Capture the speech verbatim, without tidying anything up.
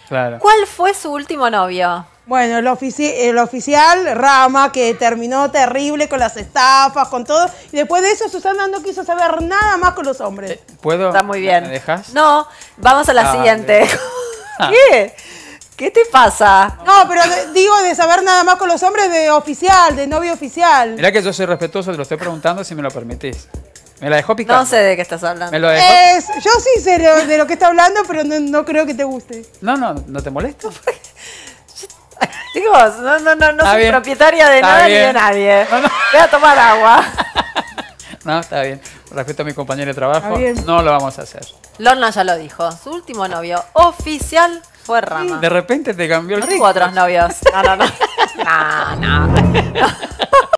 Claro. ¿Cuál fue su último novio? Bueno, el, ofici el oficial, Rama, que terminó terrible con las estafas, con todo. Y después de eso, Susana no quiso saber nada más con los hombres. ¿Puedo? Está muy bien. ¿Me dejas? No, vamos a la Ah, siguiente. bien. ¿Qué? ¿Qué te pasa? No, pero de, digo de saber nada más con los hombres de oficial, de novio oficial. Mirá que yo soy respetuoso, te lo estoy preguntando si me lo permitís. Me la dejó picando. No sé de qué estás hablando. ¿Me lo dejó? Es, yo sí sé de, de lo que está hablando, pero no, no creo que te guste. No, no, ¿no te molesta? Chicos, no, no, no, no Está soy bien. propietaria de Está nada ni bien. de nadie. No, no. Voy a tomar agua. No, está bien. Respeto a mi compañero de trabajo, Está bien. no lo vamos a hacer. Lorna ya lo dijo. Su último novio oficial fue Rama. De repente te cambió el No ritmo. tuvo otros novios. No, no, no. No, no.